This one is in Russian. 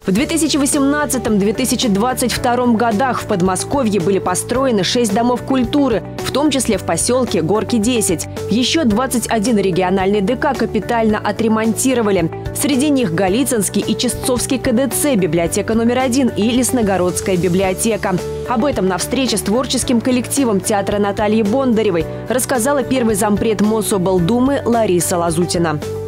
В 2018-2022 годах в Подмосковье были построены 6 домов культуры, в том числе в поселке Горки-10. Еще 21 региональный ДК капитально отремонтировали. Среди них Голицынский и Чистцовский КДЦ, библиотека номер 1 и Лесногородская библиотека. Об этом на встрече с творческим коллективом театра Натальи Бондаревой рассказала первый зампред Мособлдумы Лариса Лазутина.